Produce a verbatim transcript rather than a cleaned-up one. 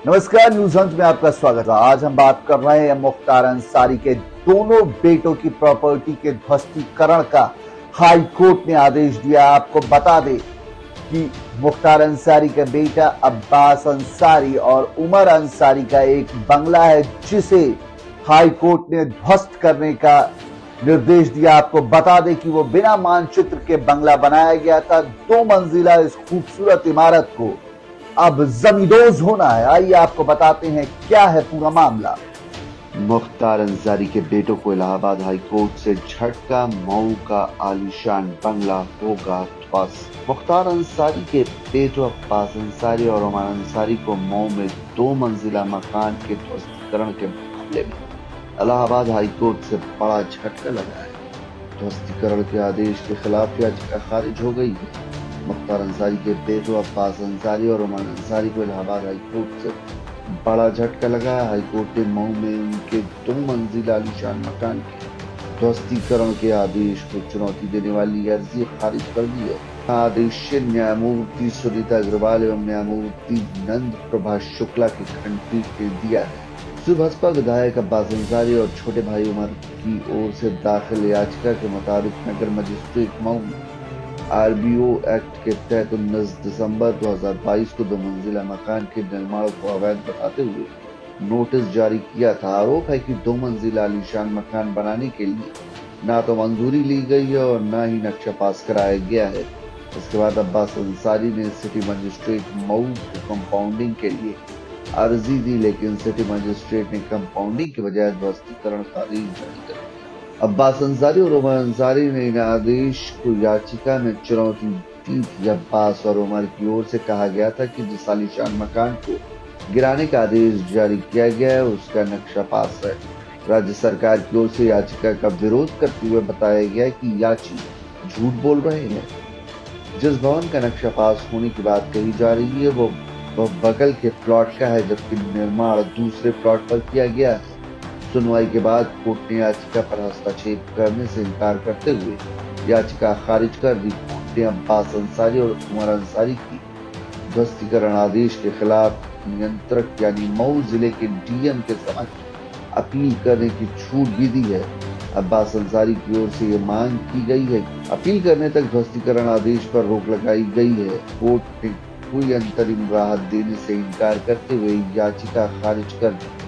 नमस्कार, news Hunt में आपका स्वागत है। आज हम बात कर रहे हैं मुख्तार अंसारी के दोनों बेटों की प्रॉपर्टी के ध्वस्तीकरण का हाई कोर्ट ने आदेश दिया। आपको बता दें कि मुख्तार अंसारी का बेटा अब्बास अंसारी और उमर अंसारी का एक बंगला है जिसे हाई कोर्ट ने ध्वस्त करने का निर्देश दिया। आपको बता दें कि वो बिना मानचित्र के बंगला बनाया गया था। दो मंजिला इस खूबसूरत इमारत को अब जमींदोज होना है। आइए आपको बताते हैं क्या है पूरा मामला। मुख्तार अंसारी के बेटों को इलाहाबाद हाई कोर्ट से झटका, मऊ का आलीशान बंगला होगा ध्वस्त। मुख्तार अंसारी के बेटों अब्बास अंसारी और उमर अंसारी को मऊ में दो मंजिला मकान के ध्वस्तीकरण के मामले में इलाहाबाद हाई कोर्ट से बड़ा झटका लगा है। ध्वस्तीकरण के आदेश के खिलाफ याचिका खारिज हो गई है। मुख्तार अंसारी के बेटों अब्बास अंसारी और उमर अंसारी को इलाहाबाद हाई कोर्ट से बड़ा झटका लगा है। हाई कोर्ट ने मऊ में उनके दो मंजिला आलीशान मकान के ध्वस्तीकरण के आदेश को चुनौती देने वाली अर्जी खारिज कर दी है। आदेश न्यायमूर्ति सुनीता अग्रवाल एवं न्यायमूर्ति नंद प्रभा शुक्ला की खंडपीठ ने दिया है। भाजपा विधायक अब्बास अंसारी और छोटे भाई उमर की ओर से दाखिल याचिका के मुताबिक नगर मजिस्ट्रेट मऊ आरबीओ एक्ट के तहत उन्नीस दिसंबर दो हज़ार बाईस को दो मंजिला मकान के निर्माण को अवैध बताते हुए नोटिस जारी किया था। आरोप है कि दो मंजिला आलीशान मकान बनाने के लिए ना तो मंजूरी ली गई है और न ही नक्शा पास कराया गया है। इसके बाद अब्बास अंसारी ने सिटी मजिस्ट्रेट मऊ को कंपाउंडिंग के लिए अर्जी दी, लेकिन सिटी मजिस्ट्रेट ने कंपाउंडिंग के बजाय ध्वस्तीकरण का आदेश जारी कर दिया। अब्बास अंसारी और उमर अंसारी ने इन आदेश को याचिका में चुनौती दी थी। अब्बास और उमर की ओर से कहा गया था कि जिस आलीशान मकान को गिराने का आदेश जारी किया गया है उसका नक्शा पास है। राज्य सरकार की ओर से याचिका का विरोध करते हुए बताया गया कि याची झूठ बोल रहे हैं। जिस भवन का नक्शा पास होने की बात कही जा रही है वो वह बगल के प्लॉट का है, जबकि निर्माण दूसरे प्लॉट पर किया गया है। सुनवाई के बाद कोर्ट ने याचिका पर हस्तक्षेप करने से इनकार करते हुए याचिका खारिज कर दी। कोर्ट ने अब्बास अंसारी और उमर अंसारी की ध्वस्तीकरण आदेश के खिलाफ नियंत्रक यानी मऊ जिले के डीएम के समक्ष अपील करने की छूट भी दी है। अब्बास अंसारी की ओर से ये मांग की गई है कि अपील करने तक ध्वस्तीकरण आदेश पर रोक लगाई गई है। कोर्ट ने कोई अंतरिम राहत देने से इनकार करते हुए याचिका खारिज कर दी।